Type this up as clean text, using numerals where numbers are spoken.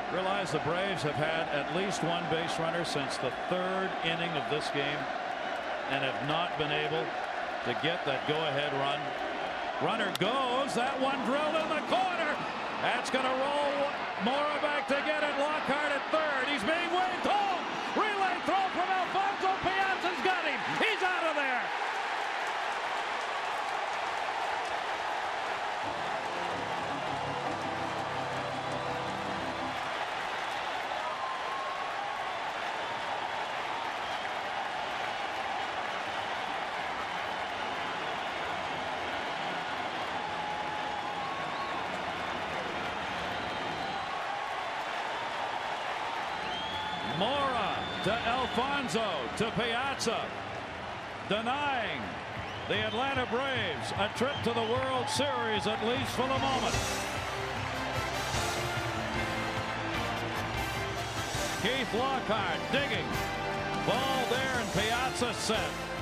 Realize the Braves have had at least one base runner since the third inning of this game and have not been able to get that go-ahead run. Runner goes. That one drilled in the corner. That's going to roll Mora back to get it. Lockhart at third. He's being waved home. Relay throw from Alfonzo. Piazza's got him. He's out of there. Mora to Alfonzo to Piazza, denying the Atlanta Braves a trip to the World Series, at least for the moment. Keith Lockhart digging. Ball there, and Piazza set.